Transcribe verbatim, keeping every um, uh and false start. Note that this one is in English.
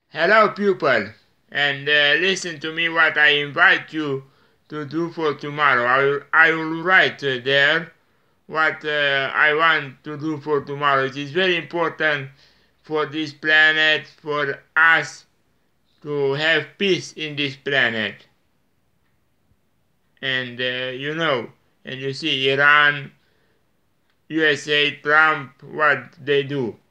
Hello, pupil, and uh, listen to me what I invite you to do for tomorrow. I will, I will write uh, there what uh, I want to do for tomorrow. It is very important for this planet, for us to have peace in this planet. And uh, you know, and you see Iran, U S A, Trump, what they do.